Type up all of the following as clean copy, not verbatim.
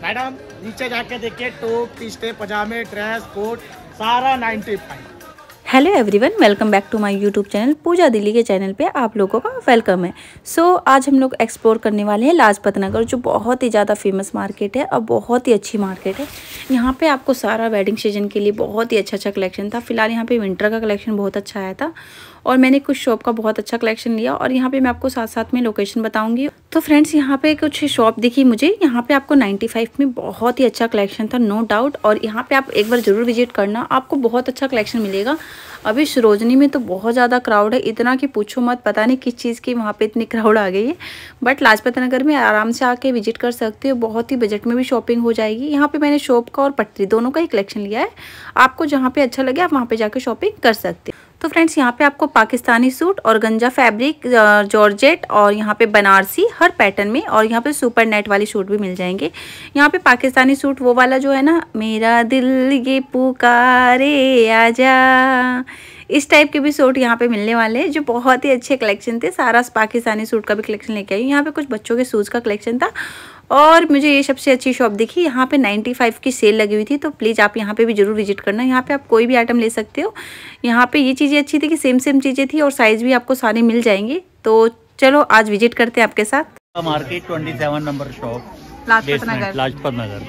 Madam नीचे जाके देखिए, टॉप, टी-शर्ट, पजामे, ड्रेस, कोट सारा 95। Hello everyone, welcome back to my YouTube channel. Pooja Delhi के चैनल पे आप लोगों का वेलकम है। आज हम लोग एक्सप्लोर करने वाले हैं लाजपत नगर, जो बहुत ही ज़्यादा फेमस मार्केट है और बहुत ही अच्छी मार्केट है। यहाँ पे आपको सारा वेडिंग सीजन के लिए बहुत ही अच्छा कलेक्शन था। फिलहाल यहाँ पे विंटर का कलेक्शन बहुत अच्छा आया था और मैंने कुछ शॉप का बहुत अच्छा कलेक्शन लिया और यहाँ पे मैं आपको साथ साथ में लोकेशन बताऊंगी। तो फ्रेंड्स, यहाँ पे कुछ शॉप दिखी मुझे। यहाँ पे आपको 95 में बहुत ही अच्छा कलेक्शन था, नो डाउट। और यहाँ पे आप एक बार जरूर विजिट करना, आपको बहुत अच्छा कलेक्शन मिलेगा। अभी सरोजनी में तो बहुत ज़्यादा क्राउड है, इतना कि पूछो मत, पता नहीं किस चीज़ की वहाँ पे इतनी क्राउड आ गई है। बट लाजपत नगर में आराम से आके विजिट कर सकते हो, बहुत ही बजट में भी शॉपिंग हो जाएगी। यहाँ पे मैंने शॉप का और पटरी दोनों का ही कलेक्शन लिया है। आपको जहाँ पे अच्छा लगे आप वहाँ पे जाके शॉपिंग कर सकते हो। तो फ्रेंड्स, यहाँ पे आपको Pakistani suit, organza fabric, georgette और यहाँ पे बनारसी हर पैटर्न में, और यहाँ पे सुपर नेट वाली सूट भी मिल जाएंगे। यहाँ पे पाकिस्तानी सूट वो वाला जो है ना, मेरा दिल ये पुकारे आजा, इस टाइप के भी सूट यहाँ पे मिलने वाले हैं, जो बहुत ही अच्छे कलेक्शन थे। सारा पाकिस्तानी सूट का भी कलेक्शन लेके आई। यहाँ पे कुछ बच्चों के शूज़ का कलेक्शन था और मुझे ये सबसे अच्छी शॉप दिखी। यहाँ पे 95 की सेल लगी हुई थी, तो प्लीज़ आप यहाँ पे भी जरूर विजिट करना। यहाँ पे आप कोई भी आइटम ले सकते हो। यहाँ पे ये चीज़ें अच्छी थी कि सेम चीज़ें थी और साइज़ भी आपको सारे मिल जाएंगे। तो चलो आज विजिट करते हैं आपके साथ। Market 27 number shop, Lajpat Nagar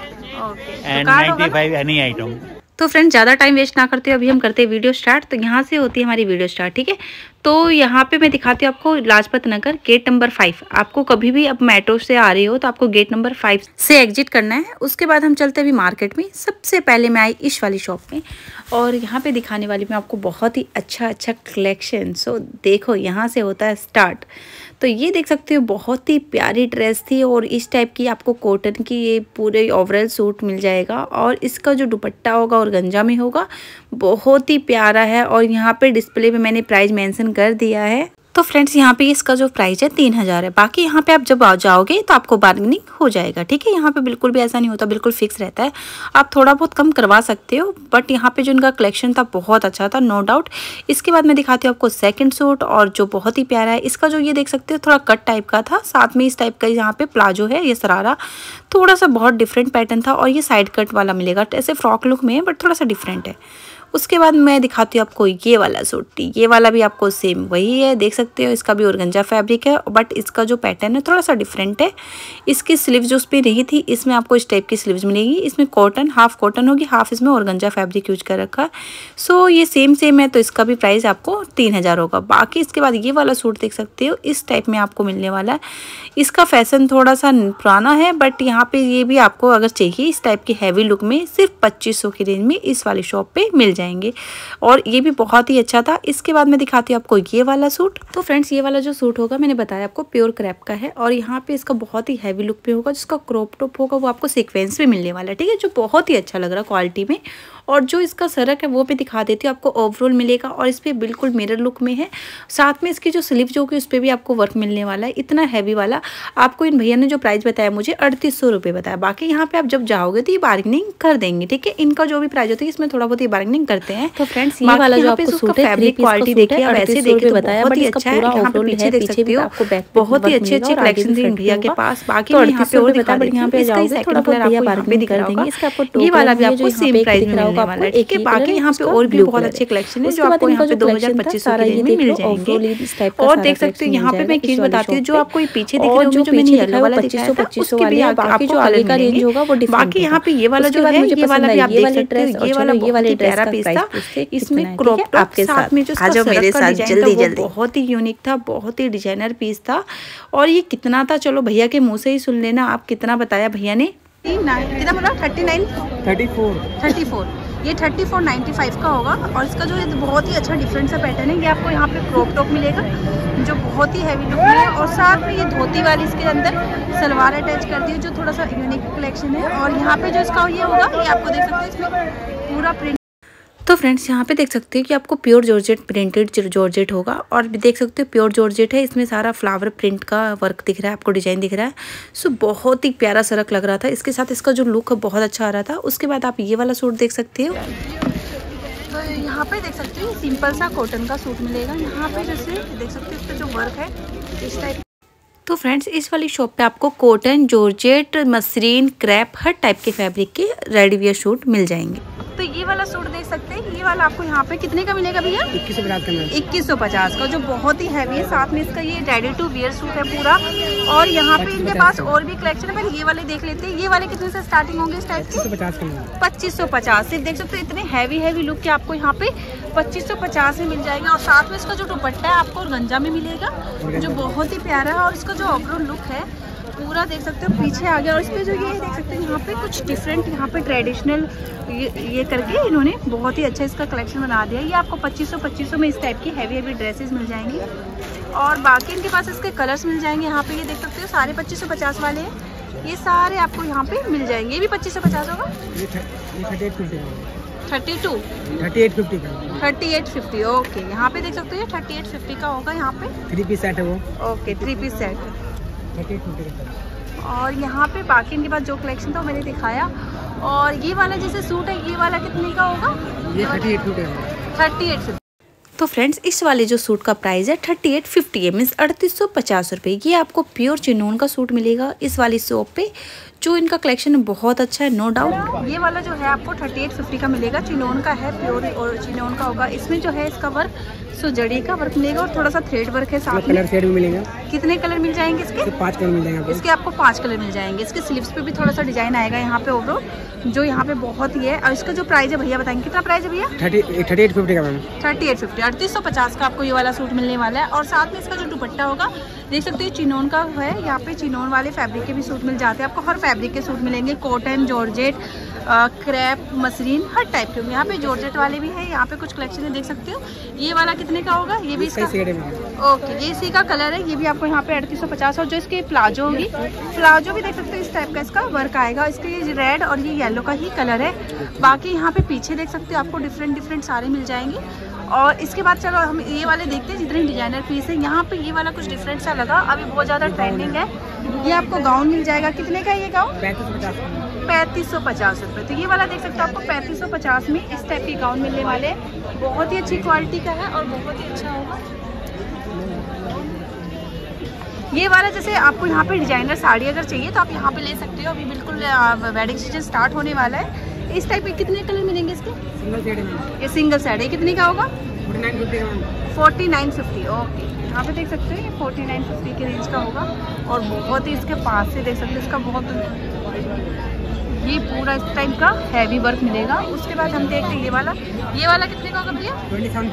and 95 any item. तो फ्रेंड्स, ज़्यादा टाइम वेस्ट ना करते हुए अभी हम करते हैं वीडियो स्टार्ट। तो यहाँ से होती है हमारी वीडियो स्टार्ट, ठीक है। तो यहाँ पे मैं दिखाती हूँ आपको लाजपत नगर गेट नंबर 5। आपको कभी भी अब मेट्रो से आ रहे हो तो आपको गेट नंबर 5 से एग्जिट करना है। उसके बाद हम चलते हैं अभी मार्केट में। सबसे पहले मैं आई इस वाली शॉप में और यहाँ पे दिखाने वाली मैं आपको बहुत ही अच्छा कलेक्शन। सो देखो, यहाँ से होता है स्टार्ट। तो ये देख सकते हो, बहुत ही प्यारी ड्रेस थी और इस टाइप की आपको कॉटन की ये पूरे ओवरऑल सूट मिल जाएगा और इसका जो दुपट्टा होगा और गंजा में होगा, बहुत ही प्यारा है। और यहाँ पे डिस्प्ले में मैंने प्राइस मेंशन कर दिया है। तो फ्रेंड्स, यहाँ पे इसका जो प्राइस है 3000 है। बाकी यहाँ पे आप जब आ जाओगे तो आपको बार्गेनिंग हो जाएगा, ठीक है। यहाँ पे बिल्कुल भी ऐसा नहीं होता, बिल्कुल फिक्स रहता है। आप थोड़ा बहुत कम करवा सकते हो, बट यहाँ पे जो इनका कलेक्शन था बहुत अच्छा था, नो डाउट। इसके बाद मैं दिखाती हूँ आपको सेकंड सूट, और जो बहुत ही प्यारा है। इसका जो ये देख सकते हो थोड़ा कट टाइप का था, साथ में इस टाइप का यहाँ पे प्लाजो है, ये सरारा थोड़ा सा बहुत डिफरेंट पैटर्न था और ये साइड कट वाला मिलेगा। ऐसे फ्रॉक लुक में है बट थोड़ा सा डिफरेंट है। उसके बाद मैं दिखाती हूँ आपको ये वाला सूट। ये वाला भी आपको सेम वही है, देख सकते हो। इसका भी ऑर्गेन्जा फैब्रिक है, बट इसका जो पैटर्न है थोड़ा सा डिफरेंट है। इसकी स्लीव्स जो उस पर रही थी, इसमें आपको इस टाइप की स्लीव्स मिलेगी। इसमें कॉटन, हाफ कॉटन होगी, हाफ इसमें ऑर्गेन्जा फैब्रिक यूज कर रखा है। सो ये सेम है, तो इसका भी प्राइस आपको 3000 होगा। बाकी इसके बाद ये वाला सूट देख सकते हो, इस टाइप में आपको मिलने वाला है। इसका फैशन थोड़ा सा पुराना है, बट यहाँ पे ये भी आपको अगर चाहिए इस टाइप की हैवी लुक में, सिर्फ 2500 की रेंज में इस वाली शॉप पे मिल जाएंगे और ये भी बहुत ही अच्छा था। इसके बाद मैं दिखाती हूँ आपको ये वाला सूट। तो फ्रेंड्स, ये वाला जो सूट होगा मैंने बताया आपको प्योर क्रैप का है और यहाँ पे इसका बहुत ही हैवी लुक पे होगा। जिसका क्रॉप टॉप होगा वो आपको सीक्वेंस में मिलने वाला है, ठीक है, जो बहुत ही अच्छा लग रहा है क्वालिटी में। और जो इसका सरक है वो भी दिखा देती हूँ, आपको ओवरऑल मिलेगा और इस पर बिल्कुल मिरर लुक में है। साथ में इसकी जो स्लीव जो होगी उस पर भी आपको वर्क मिलने वाला है। इतना हैवी वाला आपको इन भैया ने जो प्राइस बताया मुझे 3800 रुपये बताया। बाकी यहाँ पे आप जब जाओगे तो ये बार्गेनिंग कर देंगे, ठीक है। इनका जो भी प्राइस होता है इसमें थोड़ा बहुत ही बार्गेनिंग करते हैं। तो फ्रेंड्स, ये वाला जो आपको सूट है फैब्रिक क्वालिटी देखिए, आप ऐसे देखिए बताया, बट इसका पूरा यहाँ पे पीछे देख सकते हो, बहुत ही अच्छे कलेक्शन थे भैया के पास। बाकी यहाँ पे और दिखा, बट यहाँ पे जाओगे थोड़ा बहुत भैया बार्गेनिंग कर देंगे। इसका आपको ये वाला भी आपको सेम प्राइस में मिलने वाला है, ठीक है। बाकी यहाँ पे और भी बहुत अच्छे कलेक्शन है जो आपको यहाँ पे 2250 की रेंज में मिल जाएंगे। और देख सकते हो यहाँ पे मैं एक चीज बताती हूँ, जो आपको ये पीछे दिख रहा है, जो मैंने येलो वाला दिखाया था, उसके भी बाकी जो आगे का रेंज होगा वो डिफरेंट। बाकी यहाँ पे ये वाला जो है, ये वाला भी आप देख सकते हो, ये वाला प्यारा पीस था। इसमें क्रॉप टॉप साथ में जो मेरे साथ जल्दी बहुत ही यूनिक था, बहुत ही डिजाइनर पीस था। और ये कितना था, चलो भैया के मुँह से ही सुन लेना, आप कितना बताया भैया ने। कितना बोला? 34। ये 3495 का होगा। और इसका जो बहुत ही अच्छा डिफरेंट सा पैटर्न है, ये आपको यहाँ पे क्रॉप टॉप मिलेगा जो बहुत ही हैवी लुक में है। और साथ में ये धोती वाली इसके अंदर सलवार अटैच कर दी है, जो थोड़ा सा यूनिक कलेक्शन है। और यहाँ पे जो इसका ये होगा, ये आपको देख सकते हो इसमें पूरा प्रिंट। तो फ्रेंड्स, यहाँ पे देख सकते हो कि आपको प्योर जॉर्जेट प्रिंटेड जॉर्जेट होगा और देख सकते हो प्योर जॉर्जेट है। इसमें सारा फ्लावर प्रिंट का वर्क दिख रहा है, आपको डिजाइन दिख रहा है। सो बहुत ही प्यारा सरक लग रहा था। इसके साथ इसका जो लुक है बहुत अच्छा आ रहा था। उसके बाद आप ये वाला सूट देख सकते हो। तो यहाँ पे देख सकते हो सिंपल सा कॉटन का सूट मिलेगा। यहाँ पे जैसे देख सकते हो इसका जो वर्क है इस टाइप। तो फ्रेंड्स इस वाली शॉप पे आपको कॉटन, जॉर्जेट, मसलिन, क्रैप हर टाइप के फैब्रिक के रेडी वेयर सूट मिल जाएंगे। तो ये वाला सूट देख सकते हैं, ये वाला आपको यहाँ पे कितने का मिलेगा भैया? 2150 का, जो बहुत ही हैवी है। साथ में इसका ये रेडी टू वेयर सूट है पूरा। और यहाँ पे इनके पास और भी कलेक्शन है, पर ये वाले देख लेते हैं। ये वाले कितने से स्टार्टिंग होंगे इस टाइप के? 2550। सिर्फ देख सकते हो इतने हैवी लुक के आपको यहाँ पे 2550 में मिल जाएगा। और साथ में इसका जो दुपट्टा है आपको गंजा में मिलेगा, जो बहुत ही प्यारा है। और इसका जो ओवरऑल लुक है पूरा देख सकते हो पीछे आ गया। और इस पे जो ये देख सकते हैं यहाँ पे कुछ डिफरेंट, यहाँ पे ट्रेडिशनल ये करके इन्होंने बहुत ही अच्छा इसका कलेक्शन बना दिया। ये आपको 2500 में इस टाइप की हैवी ड्रेसेस मिल जाएंगी। और बाकी इनके पास इसके कलर्स मिल जाएंगे। यहाँ पे ये देख सकते हो सारे 2550 वाले हैं, ये सारे आपको यहाँ पे मिल जाएंगे। ये भी 2550 होगा। 3850 ओके। यहाँ पे देख सकते हो 3850 का होगा। यहाँ पे 3 पीस सेट है वो। Okay 3 piece set. 3850। और यहाँ पे बाकी इनके पास जो कलेक्शन था वो मैंने दिखाया। और ये वाला जैसे सूट है, ये वाला कितने का होगा? ये 3850। तो फ्रेंड्स इस वाले जो सूट का प्राइस है 3850 है, मीन्स 3850 रुपये। ये आपको प्योर चिनोन का सूट मिलेगा इस वाली शॉप पे, जो इनका कलेक्शन बहुत अच्छा है, नो डाउट। ये वाला जो है आपको 3850 का मिलेगा। चिनोन का है, प्योर और चिनोन का होगा। इसमें जो है इसका वर्क जड़ी का वर्क मिलेगा और थोड़ा सा थ्रेड वर्क है साथ में। कलर शेड भी मिलेगा। कितने कलर मिल जाएंगे इसके? 5 कलर मिल जाएंगे। इसके आपको 5 कलर मिल जाएंगे। इसके स्लीव्स पे भी थोड़ा सा डिजाइन आएगा यहाँ पे ओवरऑल, जो यहाँ पे बहुत ही है। और इसका जो प्राइस है भैया बताएंगे, कितना प्राइस है भैया? 3850 का मैम। 3850 का आपको ये वाला सूट मिलने वाला है। और साथ में इसका जो दुपट्टा होगा देख सकते हो चिनोन का है। यहाँ पे चिनोन वाले फैब्रिक के भी सूट मिल जाते हैं आपको। हर फैब्रिक के सूट मिलेंगे, कॉटन, जॉर्जेट, क्रैप, मसलिन, हर टाइप के। यहाँ पे जॉर्जेट वाले भी है। यहाँ पे कुछ कलेक्शन है देख सकते हो। ये वाला कितने का होगा? ये भी इसका ओके, ये इसी का कलर है। ये भी आपको यहाँ पे 3850। और जो इसके प्लाजो होगी, प्लाजो भी देख सकते हो इस टाइप का इसका वर्क आएगा। इसका ये रेड और ये येलो का ही कलर है। बाकी यहाँ पे पीछे देख सकते हो आपको डिफरेंट सारे मिल जाएंगे। और इसके बाद चलो हम ये वाले देखते हैं जितने डिजाइनर पीस है। यहाँ पे ये वाला कुछ डिफरेंट सा लगा, अभी बहुत ज़्यादा ट्रेंडिंग है। ये आपको गाउन मिल जाएगा। कितने का ये गाउन? 3550 रुपये। तो ये वाला देख सकते हो आपको 3550 में इस टाइप के गाउन मिलने वाले। बहुत ही अच्छी क्वालिटी का है और बहुत ही अच्छा होगा। ये वाला जैसे आपको यहाँ पे डिजाइनर साड़ी अगर चाहिए तो आप यहाँ पे ले सकते हो। अभी बिल्कुल वेडिंग सीजन स्टार्ट होने वाला है। इस टाइप के कितने कलर मिलेंगे इसके? ये सिंगल सेट है। कितने का होगा? 4950 ओके। यहाँ पे देख सकते हो ये 4950 के रेंज का होगा। और बहुत ही इसके पास से देख सकते हो इसका बहुत ये पूरा इस टाइप का हैवी वर्क मिलेगा। उसके बाद हम देखते हैं ये वाला कितने का होगा भैया?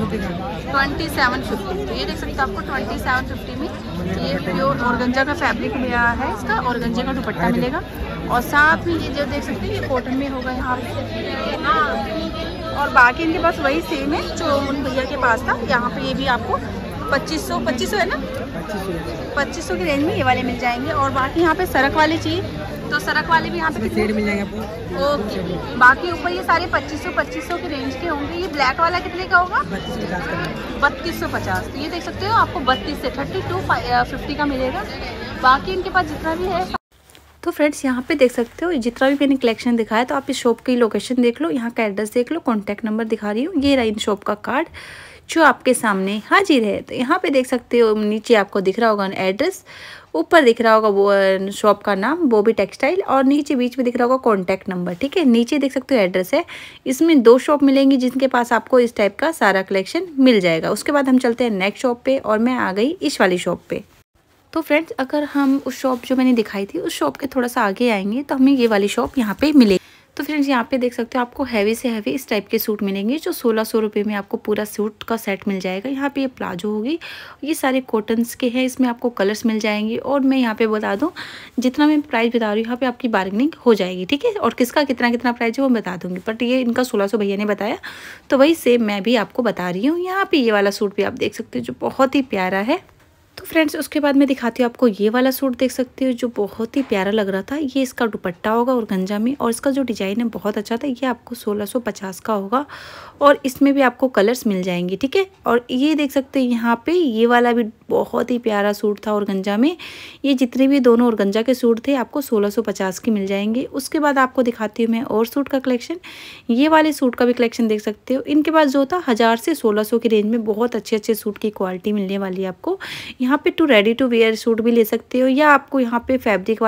2750। तो ये देख सकते हो आपको 2750 में ये प्योर ऑर्गेन्जा का फैब्रिक है इसका। ऑर्गेन्जा का दुपट्टा मिलेगा। और साथ में ये जो देख सकते हैं ये कॉटन में होगा यहाँ पे। और बाकी इनके पास वही सेम है जो उन भैया के पास था। यहाँ पे ये भी आपको 2500 है ना, 2500 की रेंज में ये वाले मिल जाएंगे। और बाकी यहाँ पे सरक वाले चाहिए तो सरक वाले भी यहाँ पे सेट मिल जाएंगे आपको। ओके। बाकी ऊपर ये सारे 2500 के रेंज के होंगे। ये ब्लैक वाला कितने का होगा? 3250। तो ये देख सकते हो आपको 32 से 3250 का मिलेगा। बाकी इनके पास जितना भी है। तो फ्रेंड्स यहाँ पे देख सकते हो जितना भी मैंने कलेक्शन दिखाया, तो आप इस शॉप की लोकेशन देख लो, यहाँ का एड्रेस देख लो, कॉन्टैक्ट नंबर दिखा रही हूँ। ये रहा इन शॉप का कार्ड जो आपके सामने हाजिर है। तो यहाँ पे देख सकते हो नीचे आपको दिख रहा होगा एड्रेस, ऊपर दिख रहा होगा वो शॉप का नाम बॉबी टेक्सटाइल, और नीचे बीच में दिख रहा होगा कॉन्टैक्ट नंबर। ठीक है, नीचे देख सकते हो एड्रेस है। इसमें 2 शॉप मिलेंगी जिनके पास आपको इस टाइप का सारा कलेक्शन मिल जाएगा। उसके बाद हम चलते हैं नेक्स्ट शॉप पे, और मैं आ गई इस वाली शॉप पे। तो फ्रेंड्स अगर हम उस शॉप जो मैंने दिखाई थी उस शॉप के थोड़ा सा आगे आएंगे तो हमें ये वाली शॉप यहाँ पे मिलेगी। तो फ्रेंड्स यहाँ पे देख सकते हो आपको हैवी से हैवी इस टाइप के सूट मिलेंगे जो 1600 रुपये में आपको पूरा सूट का सेट मिल जाएगा। यहाँ पे ये प्लाजो होगी, ये सारे कॉटन्स के हैं, इसमें आपको कलर्स मिल जाएंगे। और मैं यहाँ पे बता दूँ जितना मैं प्राइस बता रही हूँ यहाँ पे आपकी बार्गेनिंग हो जाएगी। ठीक है, और किसका कितना कितना प्राइस है वो बता दूँगी, बट ये इनका 1600 भैया ने बताया तो वही सेम मैं भी आपको बता रही हूँ। यहाँ पर ये वाला सूट भी आप देख सकते हो जो बहुत ही प्यारा है। तो फ्रेंड्स उसके बाद मैं दिखाती हूँ आपको ये वाला सूट देख सकते हो जो बहुत ही प्यारा लग रहा था। ये इसका दुपट्टा होगा और गंजा में, और इसका जो डिज़ाइन है बहुत अच्छा था। ये आपको 1650 का होगा और इसमें भी आपको कलर्स मिल जाएंगे। ठीक है, और ये देख सकते हैं यहाँ पे ये वाला भी बहुत ही प्यारा सूट था और गंजा में। ये जितने भी दोनों और गंजा के सूट थे आपको 1650 के मिल जाएंगे। उसके बाद आपको दिखाती हूँ मैं और सूट का कलेक्शन। ये वाले सूट का भी कलेक्शन देख सकते हो। इनके पास जो था 1000 से 1600 की रेंज में बहुत अच्छे अच्छे सूट की क्वालिटी मिलने वाली है आपको। यहाँ पे रेडी टू वेयर सूट भी ले सकते हो, या आपको यहाँ पे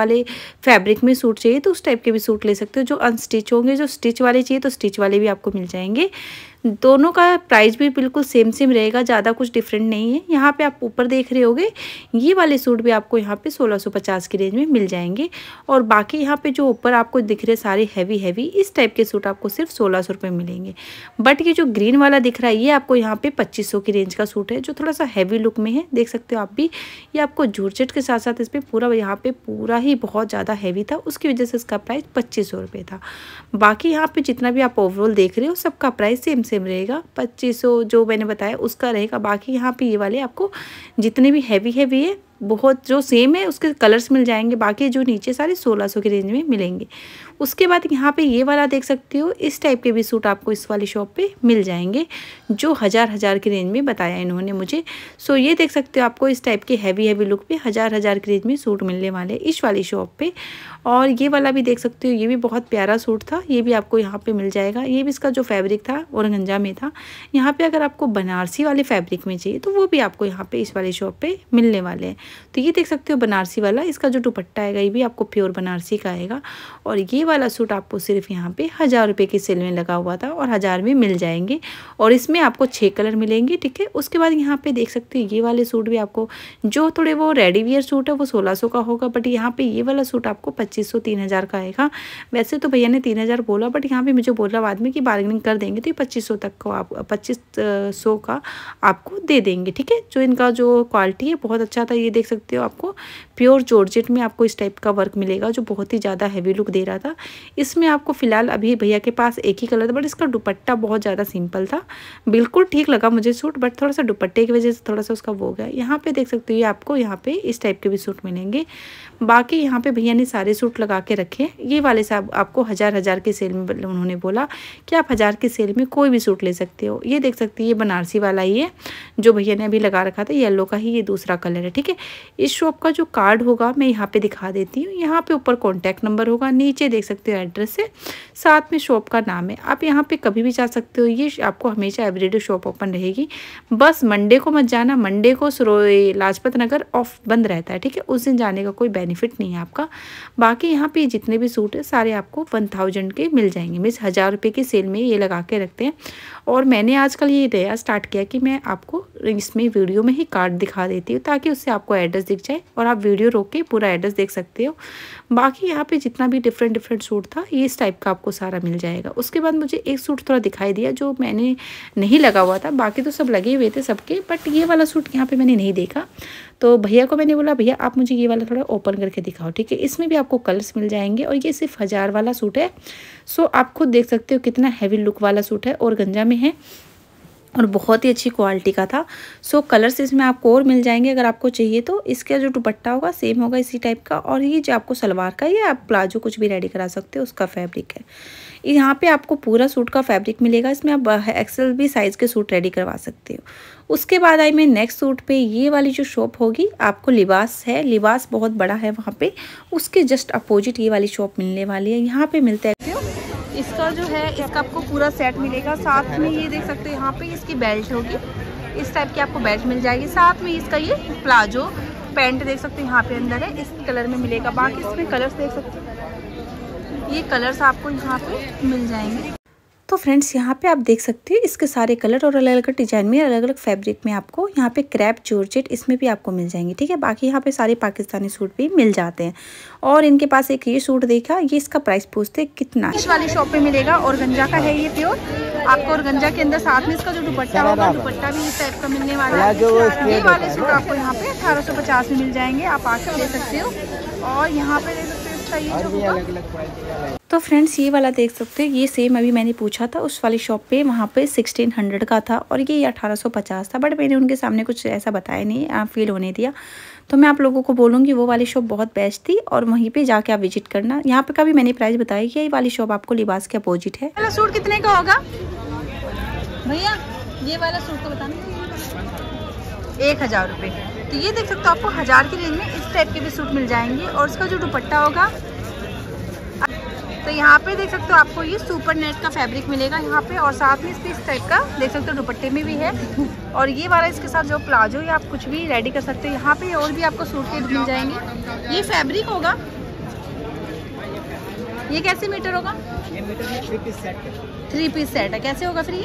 फैब्रिक में सूट चाहिए तो उस टाइप के भी सूट ले सकते हो। जो अनस्टिच होंगे, जो स्टिच वाले चाहिए तो स्टिच वाले भी आपको मिल जाएंगे। दोनों का प्राइस भी बिल्कुल सेम रहेगा, ज़्यादा कुछ डिफरेंट नहीं है। यहाँ पे आप ऊपर देख रहे होगे ये वाले सूट भी आपको यहाँ पे 1650 की रेंज में मिल जाएंगे। और बाकी यहाँ पे जो ऊपर आपको दिख रहे सारे हैवी इस टाइप के सूट आपको सिर्फ 1600 रुपये मिलेंगे। बट ये जो ग्रीन वाला दिख रहा है ये आपको यहाँ पे 2500 की रेंज का सूट है, जो थोड़ा सा हैवी लुक में है। देख सकते हो आप भी, ये आपको जॉर्जेट के साथ साथ इसमें पूरा ही बहुत ज़्यादा हैवी था, उसकी वजह से इसका प्राइस 2500 रुपये था। बाकी यहाँ पे जितना भी आप ओवरऑल देख रहे हो सबका प्राइस सेम रहेगा, 2500 जो मैंने बताया उसका रहेगा। बाकी यहाँ पे ये वाले आपको जितने भी हैवी है बहुत जो सेम है उसके कलर्स मिल जाएंगे। बाकी जो नीचे सारे 1600 की रेंज में मिलेंगे। उसके बाद यहाँ पे ये वाला देख सकते हो, इस टाइप के भी सूट आपको इस वाली शॉप पे मिल जाएंगे, जो 1000 की रेंज में बताया इन्होंने मुझे। सो ये देख सकते हो आपको इस टाइप के हैवी लुक पे 1000 की रेंज में सूट मिलने वाले इस वाली शॉप पे। और ये वाला भी देख सकते हो, ये भी बहुत प्यारा सूट था, ये भी आपको यहाँ पे मिल जाएगा। ये भी इसका जो फैब्रिक था ऑर्गेन्जा में था। यहाँ पे अगर आपको बनारसी वाले फैब्रिक में चाहिए तो वो भी आपको यहाँ पे इस वाली शॉप पे मिलने वाले हैं। तो ये देख सकते हो बनारसी वाला, इसका जो दुपट्टा आएगा ये भी आपको प्योर बनारसी का आएगा। और ये वाला सूट आपको सिर्फ यहाँ पे 1000 रुपये की सेल में लगा हुआ था और 1000 में मिल जाएंगे। और इसमें आपको 6 कलर मिलेंगे, ठीक है। उसके बाद यहाँ पे देख सकते हो ये वाले सूट भी आपको, जो थोड़े वो रेडी वेयर सूट है वो 1600 का होगा, बट यहाँ पे ये वाला सूट आपको 2500-3000 का आएगा। वैसे तो भैया ने 3000 बोला, बट यहाँ पे मुझे बोला बाद में कि बार्गेनिंग कर देंगे तो ये 2500 तक को आप 2500 का आपको दे देंगे, ठीक है। जो इनका जो क्वालिटी है बहुत अच्छा था। ये देख सकते हो आपको प्योर जॉर्जेट में आपको इस टाइप का वर्क मिलेगा, जो बहुत ही ज़्यादा हैवी लुक दे रहा था। इसमें आपको फिलहाल अभी भैया के पास एक ही कलर था, बट इसका दुपट्टा बहुत ज़्यादा सिंपल था। बिल्कुल ठीक लगा मुझे सूट, बट थोड़ा सा दुपट्टे की वजह से थोड़ा सा उसका वो हो गया। यहाँ पे देख सकते हो ये आपको यहाँ पे इस टाइप के भी सूट मिलेंगे। बाकी यहाँ पे भैया ने सारे सूट लगा के रखे। ये वाले साहब आपको 1000 की सेल में उन्होंने बोला कि आप 1000 की सेल में कोई भी सूट ले सकते हो। ये देख सकते हैं ये बनारसी वाला ही है जो भैया ने अभी लगा रखा था, येलो का ही ये दूसरा कलर है, ठीक है। इस शॉप का जो कार्ड होगा मैं यहाँ पे दिखा देती हूँ। यहाँ पे ऊपर कॉन्टैक्ट नंबर होगा, नीचे देख सकते हो एड्रेस है, साथ में शॉप का नाम है। आप यहाँ पे कभी भी जा सकते हो। ये आपको हमेशा एवरीडे शॉप ओपन रहेगी। बस मंडे को मत जाना, मंडे को लाजपत नगर ऑफ बंद रहता है, ठीक है। उस दिन जाने का कोई बेनिफिट नहीं है आपका। बाकी यहाँ पे जितने भी सूट है सारे आपको 1000 के मिल जाएंगे। मीन्स 1000 रुपये की सेल में ये लगा के रखते हैं। और मैंने आजकल ये नया स्टार्ट किया कि मैं आपको इसमें वीडियो में ही कार्ड दिखा देती हूँ, ताकि उससे आपको एड्रेस दिख जाए और आप वीडियो रोक के पूरा एड्रेस देख सकते हो। बाकी यहाँ पे जितना भी डिफरेंट सूट था ये इस टाइप का आपको सारा मिल जाएगा। उसके बाद मुझे एक सूट थोड़ा दिखाई दिया जो मैंने नहीं लगा हुआ था, बाकी तो सब लगे हुए थे सबके, बट ये वाला सूट यहाँ पे मैंने नहीं देखा। तो भैया को मैंने बोला भैया आप मुझे ये वाला थोड़ा ओपन करके दिखाओ, ठीक है। इसमें भी आपको कलर्स मिल जाएंगे और ये सिर्फ 1000 वाला सूट है। सो आप खुद देख सकते हो कितना हैवी लुक वाला सूट है और गंजा में है और बहुत ही अच्छी क्वालिटी का था। सो कलर्स इसमें आपको और मिल जाएंगे अगर आपको चाहिए तो। इसका जो दुपट्टा होगा सेम होगा इसी टाइप का, और ये जो आपको सलवार का ये आप प्लाजो कुछ भी रेडी करा सकते हो उसका फैब्रिक है। यहाँ पे आपको पूरा सूट का फैब्रिक मिलेगा। इसमें आप एक्सेल भी साइज़ के सूट रेडी करवा सकते हो। उसके बाद आई मैं नेक्स्ट सूट पे। ये वाली जो शॉप होगी आपको लिबास है, लिबास बहुत बड़ा है वहाँ पे, उसके जस्ट अपोजिट ये वाली शॉप मिलने वाली है। यहाँ पे मिलता है इसका जो है इसका आपको पूरा सेट मिलेगा। साथ में ये देख सकते हो यहाँ पे इसकी बेल्ट होगी, इस टाइप की आपको बेल्ट मिल जाएगी। साथ में इसका ये प्लाजो पैंट देख सकते हो यहाँ पे अंदर है, इस कलर में मिलेगा। बाकी इसमें कलर्स देख सकते हो, ये कलर्स आपको यहाँ पे मिल जाएंगे। तो फ्रेंड्स यहाँ पे आप देख सकते हो इसके सारे कलर और अलग अलग डिजाइन में अलग अलग फैब्रिक में आपको यहाँ पे क्रैप जॉर्जेट इसमें भी आपको मिल जाएंगे, ठीक है। बाकी यहाँ पे सारे पाकिस्तानी सूट भी मिल जाते हैं। और इनके पास एक ये सूट देखा, ये इसका प्राइस पूछते कितना, इस वाली शॉप पे मिलेगा। और गंजा का है ये प्योर आपको, और गंजा के अंदर साथ में इसका जो दुपट्टा होगा दुपट्टा भी इस टाइप का मिलने वाला है। ये वाले सूट आपको यहाँ पे 1850 में मिल जाएंगे, आप आकर ले सकते हो। और यहाँ पे देख सकते हो इसका ये जो होगा। तो फ्रेंड्स ये वाला देख सकते हो, ये सेम अभी मैंने पूछा था उस वाली शॉप पे, वहाँ पे 1600 का था और ये 1850 था, बट मैंने उनके सामने कुछ ऐसा बताया नहीं, आप फील होने दिया। तो मैं आप लोगों को बोलूँगी वो वाली शॉप बहुत बेस्ट थी और वहीं पे जाके आप विजिट करना। यहाँ पे का भी मैंने प्राइस बताया कि ये वाली शॉप आपको लिबास के अपोजिट है। वाला सूट कितने का होगा भैया? ये वाला सूट तो बताना 1000 रुपये। तो ये देख सकते हो आपको 1000 की रेंज में इस टाइप के भी सूट मिल जाएंगे। और इसका जो दुपट्टा होगा तो यहाँ पे देख सकते हो आपको ये सुपर नेट का फैब्रिक मिलेगा यहाँ पे, और साथ में इस टाइप का देख सकते हो दुपट्टे में भी है। और ये वाला इसके साथ जो प्लाजो, या आप कुछ भी रेडी कर सकते हो। यहाँ पे और भी आपको सूट के मिल जाएंगे। ये फैब्रिक होगा, ये कैसे मीटर होगा? ये मीटर में 3 पीस सेट है। 3 पीस सेट है, कैसे होगा फिर ये?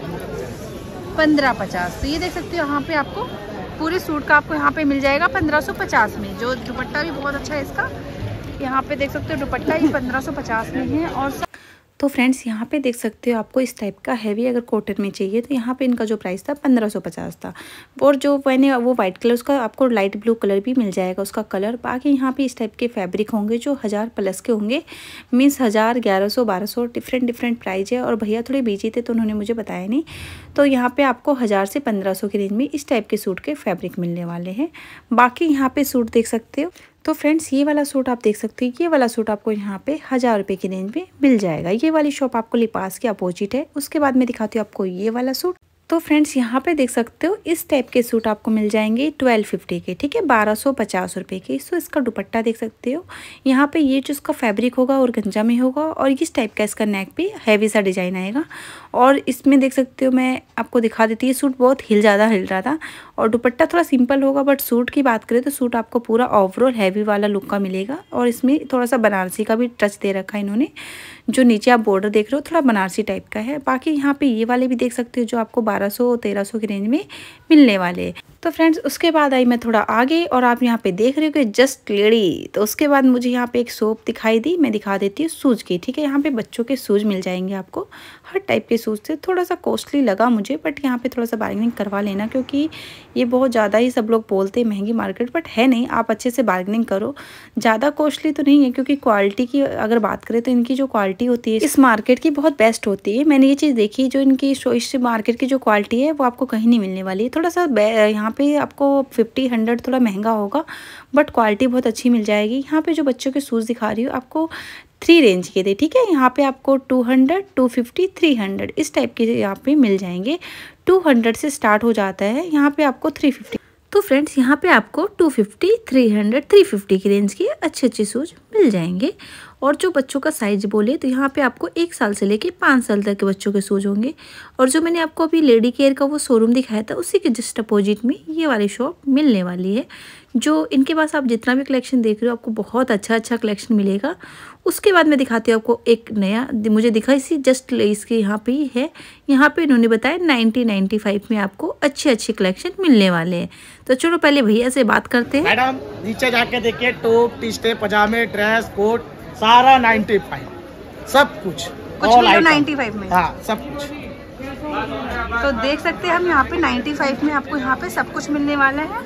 1550। तो ये देख सकते हो यहाँ पे आपको पूरे सूट का आपको यहाँ पे मिल जाएगा 1550 में। जो दुपट्टा भी बहुत अच्छा है इसका, यहाँ पे देख सकते हो दुपट्टा ही 1550 में है। और तो फ्रेंड्स यहाँ पे देख सकते हो आपको इस टाइप का हैवी अगर कॉटन में चाहिए तो यहाँ पे इनका जो प्राइस था 1550 था। और जो मैंने वो वाइट कलर, उसका आपको लाइट ब्लू कलर भी मिल जाएगा उसका कलर। बाकी यहाँ पे इस टाइप के फैब्रिक होंगे जो 1000 प्लस के होंगे, मीन्स 1000, 1100, 1200 डिफरेंट प्राइस है। और भैया थोड़े बिजी थे तो उन्होंने मुझे बताया नहीं। तो यहाँ पे आपको 1000 से 1500 की रेंज में इस टाइप के सूट के फैब्रिक मिलने वाले हैं। बाकी यहाँ पे सूट देख सकते हो। तो फ्रेंड्स ये वाला सूट आप देख सकते हो, ये वाला सूट आपको यहाँ पे 1000 रुपये की रेंज में मिल जाएगा। ये वाली शॉप आपको लिपास के अपोजिट है। उसके बाद मैं दिखाती हूँ आपको ये वाला सूट। तो फ्रेंड्स यहाँ पे देख सकते हो इस टाइप के सूट आपको मिल जाएंगे 1250 के, ठीक है, 1250 रुपये के। सो इसका दुपट्टा देख सकते हो यहाँ पे, ये जो इसका फैब्रिक होगा और गंजा में होगा, और इस टाइप का इसका नेक पे हैवी सा डिजाइन आएगा। और इसमें देख सकते हो, मैं आपको दिखा देती हूँ, सूट बहुत ज़्यादा हिल रहा था। और दुपट्टा थोड़ा सिंपल होगा, बट सूट की बात करें तो सूट आपको पूरा ओवरऑल हैवी वाला लुक का मिलेगा। और इसमें थोड़ा सा बनारसी का भी टच दे रखा है इन्होंने। जो नीचे आप बॉर्डर देख रहे हो थोड़ा बनारसी टाइप का है। बाकी यहाँ पे ये वाले भी देख सकते हो जो आपको 1200-1300 की रेंज में मिलने वाले हैं। तो फ्रेंड्स उसके बाद आई मैं थोड़ा आगे, और आप यहाँ पे देख रहे हो कि जस्ट लेडी। तो उसके बाद मुझे यहाँ पे एक शॉप दिखाई दी, मैं दिखा देती हूँ शूज़ की, ठीक है। यहाँ पे बच्चों के शूज़ मिल जाएंगे आपको, हर टाइप के शूज़ थे। थोड़ा सा कॉस्टली लगा मुझे, बट यहाँ पे थोड़ा सा बार्गेनिंग करवा लेना, क्योंकि ये बहुत ज़्यादा ही सब लोग बोलते हैं महंगी मार्केट, बट है नहीं। आप अच्छे से बार्गेनिंग करो, ज़्यादा कॉस्टली तो नहीं है, क्योंकि क्वालिटी की अगर बात करें तो इनकी जो क्वालिटी होती है इस मार्केट की बहुत बेस्ट होती है। मैंने ये चीज़ देखी, जो इनकी इस मार्केट की जो क्वालिटी है वो आपको कहीं नहीं मिलने वाली है। थोड़ा सा यहाँ पे आपको 50-100 थोड़ा महंगा होगा, बट क्वालिटी बहुत अच्छी मिल जाएगी। यहाँ पे जो बच्चों के शूज़ दिखा रही हूँ आपको 3 रेंज के थे, ठीक है। यहाँ पे आपको 200, 250, 300 इस टाइप के यहाँ पे मिल जाएंगे। 200 से स्टार्ट हो जाता है, यहाँ पे आपको 350। तो फ्रेंड्स यहाँ पे आपको 250, 300, 350 की रेंज के अच्छे शूज़ मिल जाएंगे। और जो बच्चों का साइज बोले तो यहाँ पे आपको 1 साल से लेके 5 साल तक के बच्चों के शूज़ होंगे। और जो मैंने आपको अभी लेडी केयर का वो शोरूम दिखाया था, उसी के जस्ट अपोजिट में ये वाली शॉप मिलने वाली है। जो इनके पास आप जितना भी कलेक्शन देख रहे हो आपको बहुत अच्छा कलेक्शन मिलेगा। उसके बाद मैं दिखाती हूँ आपको एक नया, मुझे दिखा इसी जस्ट लेस के यहाँ पे ही है। यहाँ पे इन्होंने बताया 90-95 में आपको अच्छे कलेक्शन मिलने वाले हैं। तो चलो पहले भैया से बात करते हैं। मैडम नीचे जाके देखिए, टॉप, टी-शर्ट, पजामे, ड्रेस, कोट सारा 95, सब कुछ 95 में। हाँ, सब कुछ। तो देख सकते हैं हम यहाँ पे 95 में आपको यहाँ पे सब कुछ मिलने वाला है।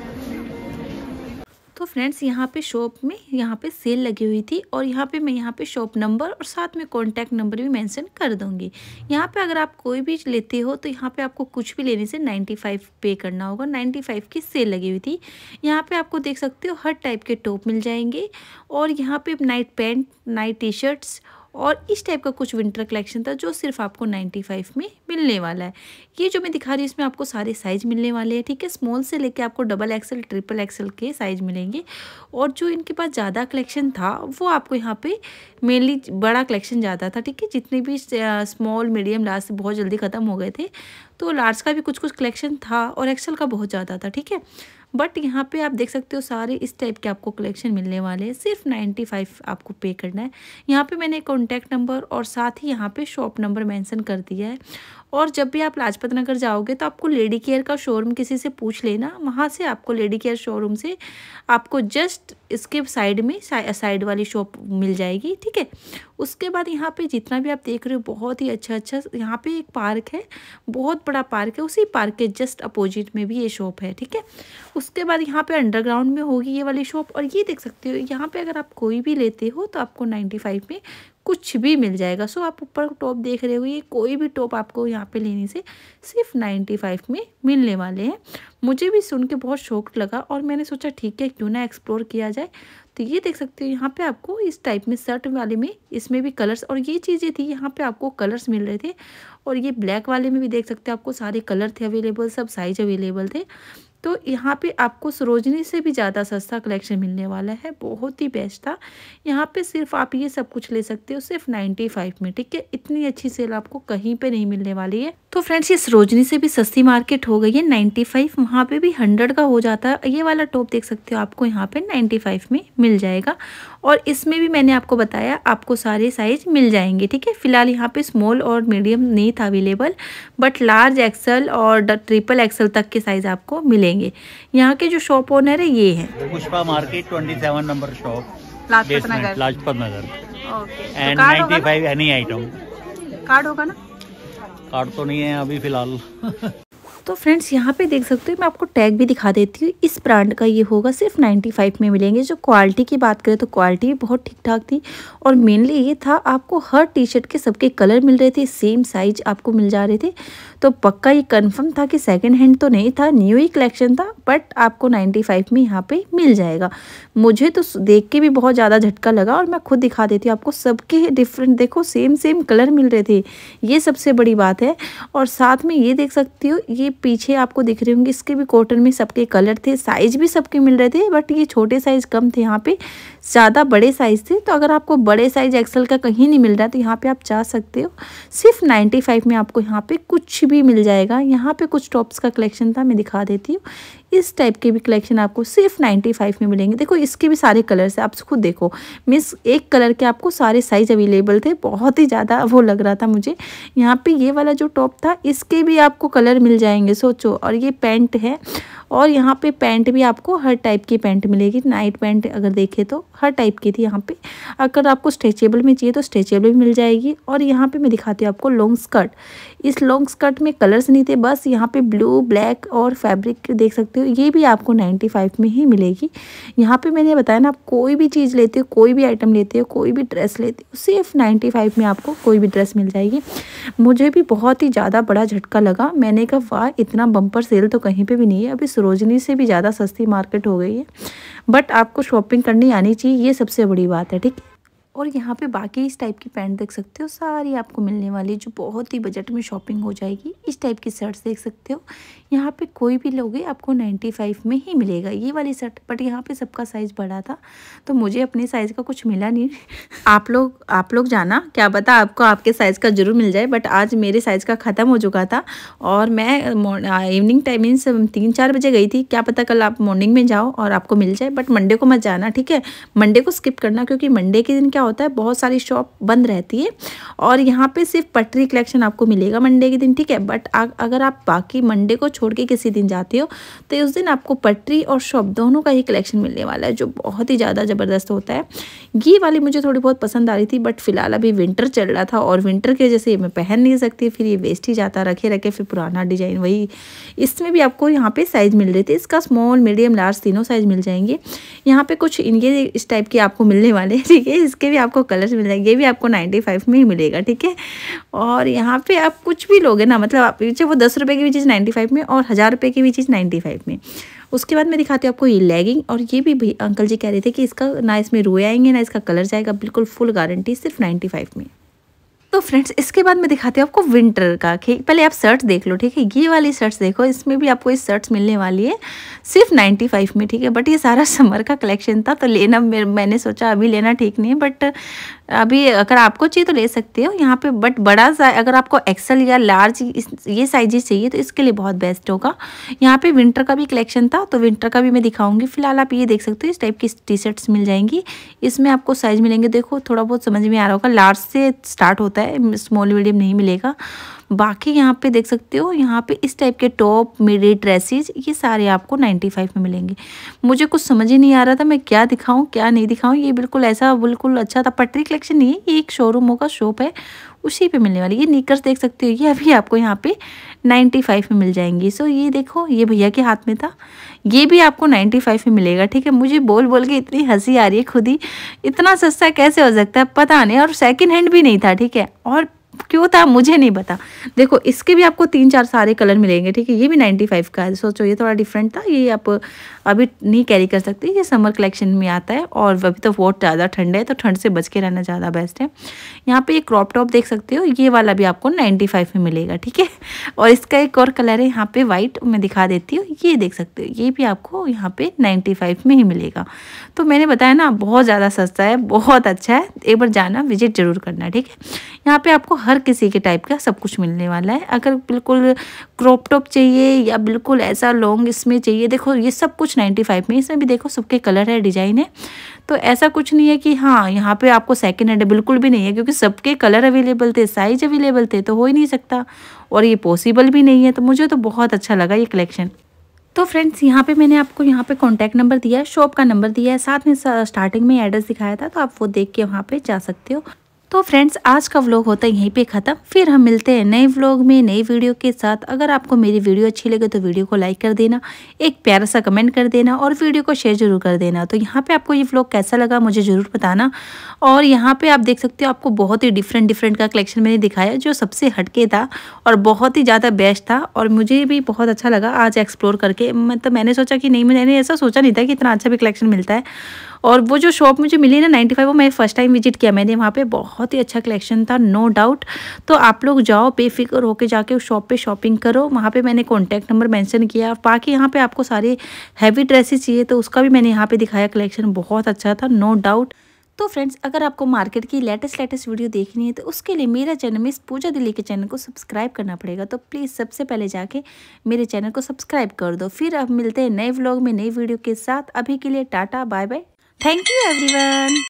तो फ्रेंड्स यहाँ पे शॉप में यहाँ पे सेल लगी हुई थी, और यहाँ पे मैं यहाँ पे शॉप नंबर और साथ में कॉन्टैक्ट नंबर भी मेंशन कर दूंगी। यहाँ पे अगर आप कोई भी लेते हो तो यहाँ पे आपको कुछ भी लेने से 95 पे करना होगा। 95 की सेल लगी हुई थी। यहाँ पे आपको देख सकते हो हर टाइप के टॉप मिल जाएंगे, और यहाँ पे night pant, night T shirts और इस टाइप का कुछ विंटर कलेक्शन था जो सिर्फ आपको 95 में मिलने वाला है। ये जो मैं दिखा रही हूँ इसमें आपको सारे साइज़ मिलने वाले हैं, ठीक है। स्मॉल से लेके आपको XXL, XXL के साइज़ मिलेंगे। और जो इनके पास ज़्यादा कलेक्शन था वो आपको यहाँ पे मेनली बड़ा कलेक्शन ज़्यादा था, ठीक है। जितने भी स्मॉल, मीडियम, लार्ज से बहुत जल्दी ख़त्म हो गए थे, तो लार्ज का भी कुछ कलेक्शन था और XL का बहुत ज़्यादा था, ठीक है। बट यहाँ पे आप देख सकते हो सारे इस टाइप के आपको कलेक्शन मिलने वाले हैं। सिर्फ 95 आपको पे करना है। यहाँ पे मैंने कॉन्टैक्ट नंबर और साथ ही यहाँ पे शॉप नंबर मेंशन कर दिया है। और जब भी आप लाजपत नगर जाओगे तो आपको लेडी केयर का शोरूम किसी से पूछ लेना, वहाँ से आपको लेडी केयर शोरूम से आपको जस्ट इसके साइड में साइड वाली शॉप मिल जाएगी, ठीक है। उसके बाद यहाँ पे जितना भी आप देख रहे हो बहुत ही अच्छा यहाँ पे एक पार्क है, बहुत बड़ा पार्क है। उसी पार्क के जस्ट अपोजिट में भी ये शॉप है, ठीक है। उसके बाद यहाँ पे अंडरग्राउंड में होगी ये वाली शॉप। और ये देख सकते हो यहाँ पे अगर आप कोई भी लेते हो तो आपको 95 में कुछ भी मिल जाएगा। सो आप ऊपर टॉप देख रहे हो, ये कोई भी टॉप आपको यहाँ पे लेने से सिर्फ 95 में मिलने वाले हैं। मुझे भी सुन के बहुत शौक लगा और मैंने सोचा ठीक है क्यों ना एक्सप्लोर किया जाए। तो ये देख सकते हो यहाँ पे आपको इस टाइप में शर्ट वाले में इसमें भी कलर्स और ये चीज़ें थी, यहाँ पे आपको कलर्स मिल रहे थे। और ये ब्लैक वाले में भी देख सकते हो आपको सारे कलर थे अवेलेबल, सब साइज अवेलेबल थे। तो यहाँ पे आपको सरोजनी से भी ज़्यादा सस्ता कलेक्शन मिलने वाला है, बहुत ही बेस्ट था। यहाँ पे सिर्फ आप ये सब कुछ ले सकते हो सिर्फ 95 में, ठीक है। इतनी अच्छी सेल आपको कहीं पे नहीं मिलने वाली है। तो फ्रेंड्स ये सरोजनी से भी सस्ती मार्केट हो गई है 95, वहाँ पे भी 100 का हो जाता है। ये वाला टॉप देख सकते हो आपको यहाँ पे 95 में मिल जाएगा। और इसमें भी मैंने आपको बताया आपको सारे साइज मिल जाएंगे, ठीक है। फिलहाल यहाँ पे स्मॉल और मीडियम नहीं था अवेलेबल, बट लार्ज एक्सल और ट्रिपल एक्सल तक के साइज आपको मिलेंगे। यहाँ के जो शॉप ओनर है ये है Pushpa market 27 number shop, Lajpat Nagar. Lajpat Nagar. Okay, and 95 any item. Card होगा ना? कार्ड तो नहीं है अभी फिलहाल। तो फ्रेंड्स यहाँ पे देख सकते हो, मैं आपको टैग भी दिखा देती हूँ। इस ब्रांड का ये होगा सिर्फ 95 में मिलेंगे। जो क्वालिटी की बात करें तो क्वालिटी भी बहुत ठीक ठाक थी, और मेनली ये था आपको हर टी शर्ट के सबके कलर मिल रहे थे, सेम साइज आपको मिल जा रहे थे। तो पक्का ये कंफर्म था कि सेकंड हैंड तो नहीं था, न्यू ही कलेक्शन था, बट आपको 95 में यहाँ पे मिल जाएगा। मुझे तो देख के भी बहुत ज़्यादा झटका लगा, और मैं खुद दिखा देती हूँ आपको। सबके डिफरेंट देखो, सेम कलर मिल रहे थे, ये सबसे बड़ी बात है। और साथ में ये देख सकती हो, ये पीछे आपको दिख रहे होंगे, इसके भी कॉटन में सबके कलर थे, साइज भी सबके मिल रहे थे, बट ये छोटे साइज कम थे, यहाँ पे ज़्यादा बड़े साइज थे। तो अगर आपको बड़े साइज एक्सेल का कहीं नहीं मिल रहा है तो यहाँ पे आप जा सकते हो। सिर्फ 95 में आपको यहाँ पे कुछ भी मिल जाएगा। यहाँ पे कुछ टॉप्स का कलेक्शन था, मैं दिखा देती हूँ। इस टाइप के भी कलेक्शन आपको सिर्फ 95 में मिलेंगे। देखो इसके भी सारे कलर्स है, आप खुद देखो। मीन्स एक कलर के आपको सारे साइज अवेलेबल थे, बहुत ही ज़्यादा वो लग रहा था मुझे। यहाँ पे ये वाला जो टॉप था इसके भी आपको कलर मिल जाएंगे, सोचो। और ये पैंट है, और यहाँ पे पैंट भी आपको हर टाइप की पैंट मिलेगी। नाइट पैंट अगर देखें तो हर टाइप की थी यहाँ पे। अगर आपको स्ट्रेचेबल में चाहिए तो स्ट्रेचेबल भी मिल जाएगी। और यहाँ पे मैं दिखाती हूँ आपको लॉन्ग स्कर्ट। इस लॉन्ग स्कर्ट में कलर्स नहीं थे, बस यहाँ पे ब्लू, ब्लैक और फैब्रिक देख सकते हो। ये भी आपको 95 में ही मिलेगी। यहाँ पे मैंने बताया ना, आप कोई भी चीज़ लेते हो, कोई भी आइटम लेते हो, कोई भी ड्रेस लेते हो, सिर्फ 95 में आपको कोई भी ड्रेस मिल जाएगी। मुझे भी बहुत ही ज़्यादा बड़ा झटका लगा। मैंने कहा वाह, इतना बम्पर सेल तो कहीं पे भी नहीं है। अभी सरोजनी से भी ज़्यादा सस्ती मार्केट हो गई है, बट आपको शॉपिंग करनी आनी चाहिए, ये सबसे बड़ी बात है, ठीक है। और यहाँ पे बाकी इस टाइप की पैंट देख सकते हो, सारी आपको मिलने वाली, जो बहुत ही बजट में शॉपिंग हो जाएगी। इस टाइप की शर्ट्स देख सकते हो, यहाँ पे कोई भी लोगे आपको 95 में ही मिलेगा ये वाली शर्ट। बट यहाँ पे सबका साइज़ बड़ा था, तो मुझे अपने साइज़ का कुछ मिला नहीं। आप लोग जाना, क्या पता आपको आपके साइज़ का जरूर मिल जाए। बट आज मेरे साइज़ का ख़त्म हो चुका था, और मैं इवनिंग टाइम मीन्स 3-4 बजे गई थी। क्या पता कल आप मॉर्निंग में जाओ और आपको मिल जाए, बट मंडे को मत जाना, ठीक है। मंडे को स्किप करना, क्योंकि मंडे के दिन क्या होता है, बहुत सारी शॉप बंद रहती है, और यहाँ पे सिर्फ पटरी कलेक्शन आपको मिलेगा मंडे के दिन, ठीक है। बट अगर आप बाकी मंडे को छोड़ के किसी दिन जाते हो तो उस दिन आपको पटरी और शॉप दोनों का ही कलेक्शन मिलने वाला है, जो बहुत ही ज़्यादा ज़बरदस्त होता है। ये वाली मुझे थोड़ी बहुत पसंद आ रही थी, बट फिलहाल अभी विंटर चल रहा था, और विंटर की वजह से मैं पहन नहीं सकती, फिर ये वेस्ट ही जाता, रखे फिर पुराना डिजाइन वही। इसमें भी आपको यहाँ पे साइज़ मिल रहे थे, इसका स्मॉल, मीडियम, लार्ज तीनों साइज़ मिल जाएंगे। यहाँ पे कुछ इनके इस टाइप के आपको मिलने वाले हैं, ठीक है। इसके भी आपको कलर्स मिल जाएंगे, ये भी आपको 95 में ही मिलेगा, ठीक है। और यहाँ पे आप कुछ भी लोगे ना, मतलब आप पीछे वो 10 रुपये की भी चीज़ 95 में, और 1000 रुपये की भी चीज़ 95 में। उसके बाद मैं दिखाती हूँ आपको ये लेगिंग, और ये भी अंकल जी कह रहे थे कि इसका ना इसमें रुए आएंगे ना इसका कलर जाएगा, बिल्कुल फुल गारंटी, सिर्फ 95 में। तो फ्रेंड्स इसके बाद मैं दिखाती हूँ आपको विंटर का। पहले आप शर्ट्स देख लो, ठीक है। ये वाली शर्ट्स देखो, इसमें भी आपको इस शर्ट्स मिलने वाली है सिर्फ 95 में, ठीक है। बट ये सारा समर का कलेक्शन था, तो लेना मैंने सोचा अभी लेना ठीक नहीं है, बट अभी अगर आपको चाहिए तो ले सकते हो यहाँ पे। बट बड़ा सा अगर आपको एक्सेल या लार्ज ये साइजेस चाहिए तो इसके लिए बहुत बेस्ट होगा। यहाँ पे विंटर का भी कलेक्शन था, तो विंटर का भी मैं दिखाऊंगी। फिलहाल आप ये देख सकते हो, इस टाइप की टी शर्ट्स मिल जाएंगी। इसमें आपको साइज मिलेंगे, देखो थोड़ा बहुत समझ में आ रहा होगा, लार्ज से स्टार्ट होता है, स्मॉल मीडियम नहीं मिलेगा। बाकी यहाँ पे देख सकते हो, यहाँ पे इस टाइप के टॉप, मिडी, ड्रेसेस, ये सारे आपको 95 में मिलेंगे। मुझे कुछ समझ ही नहीं आ रहा था मैं क्या दिखाऊं क्या नहीं दिखाऊं। ये बिल्कुल ऐसा बिल्कुल अच्छा था। पटरी कलेक्शन नहीं है, ये एक शोरूमों का शॉप है, उसी पे मिलने वाली। ये निकर्स देख सकते हो, ये अभी आपको यहाँ पे 95 में मिल जाएंगी। सो ये देखो, ये भैया के हाथ में था, ये भी आपको 95 में मिलेगा, ठीक है। मुझे बोल बोल के इतनी हंसी आ रही है खुद ही, इतना सस्ता कैसे हो सकता है पता नहीं, और सेकंड हैंड भी नहीं था, ठीक है। और क्यों था मुझे नहीं पता। देखो इसके भी आपको 3-4 सारे कलर मिलेंगे, ठीक है। ये भी 95 का है, सोचो ये थोड़ा डिफरेंट था, ये आप अभी नहीं कैरी कर सकते, ये समर कलेक्शन में आता है। और अभी तो बहुत ज़्यादा ठंड है, तो ठंड से बच के रहना ज़्यादा बेस्ट है। यहाँ पे ये क्रॉप टॉप देख सकते हो, ये वाला भी आपको 95 में मिलेगा, ठीक है। और इसका एक और कलर है यहाँ पे वाइट, मैं दिखा देती हूँ, ये देख सकते हो, ये भी आपको यहाँ पे 95 में ही मिलेगा। तो मैंने बताया ना बहुत ज़्यादा सस्ता है, बहुत अच्छा है, एक बार जाना विजिट जरूर करना, ठीक है। यहाँ पे आपको हर किसी के टाइप का सब कुछ मिलने वाला है। अगर बिल्कुल क्रॉप टॉप चाहिए या बिल्कुल ऐसा लॉन्ग इसमें चाहिए, देखो ये सब कुछ 95 में। इसमें भी देखो सबके कलर है, डिजाइन है, तो ऐसा कुछ नहीं है कि हाँ यहाँ पे आपको सेकंड हैंड है, बिल्कुल भी नहीं है, क्योंकि सबके कलर अवेलेबल थे, साइज अवेलेबल थे, तो हो ही नहीं सकता और ये पॉसिबल भी नहीं है। तो मुझे तो बहुत अच्छा लगा ये कलेक्शन। तो फ्रेंड्स यहाँ पे मैंने आपको यहाँ पे कॉन्टैक्ट नंबर दिया है, शॉप का नंबर दिया है, साथ में स्टार्टिंग में एड्रेस दिखाया था, तो आप वो देख के वहाँ पे जा सकते हो। तो फ्रेंड्स आज का व्लॉग होता है यहीं पे ख़त्म, फिर हम मिलते हैं नए व्लॉग में नई वीडियो के साथ। अगर आपको मेरी वीडियो अच्छी लगे तो वीडियो को लाइक कर देना, एक प्यारा सा कमेंट कर देना और वीडियो को शेयर जरूर कर देना। तो यहाँ पे आपको ये व्लॉग कैसा लगा मुझे ज़रूर बताना। और यहाँ पे आप देख सकते हो, आपको बहुत ही डिफरेंट का कलेक्शन मैंने दिखाया, जो सबसे हटके था और बहुत ही ज़्यादा बेस्ट था, और मुझे भी बहुत अच्छा लगा आज एक्सप्लोर करके। मतलब मैंने सोचा कि नहीं, मैंने ऐसा सोचा नहीं था कि इतना अच्छा भी कलेक्शन मिलता है। और वो जो शॉप मुझे मिली ना 95, वो मैं फर्स्ट टाइम विजिट किया मैंने, वहाँ पे बहुत ही अच्छा कलेक्शन था, नो डाउट। तो आप लोग जाओ बेफिक्र होके, जाके उस शॉप पे शॉपिंग करो। वहाँ पे मैंने कॉन्टैक्ट नंबर मेंशन किया। बाकी यहाँ पे आपको सारे हैवी ड्रेसेस चाहिए तो उसका भी मैंने यहाँ पे दिखाया, कलेक्शन बहुत अच्छा था, नो डाउट। तो फ्रेंड्स अगर आपको मार्केट की लेटेस्ट वीडियो देखनी है तो उसके लिए मेरा चैनल मिस पूजा दिल्ली के चैनल को सब्सक्राइब करना पड़ेगा। तो प्लीज़ सबसे पहले जाके मेरे चैनल को सब्सक्राइब कर दो। फिर अब मिलते हैं नए व्लॉग में नई वीडियो के साथ। अभी के लिए tata bye bye, thank you everyone.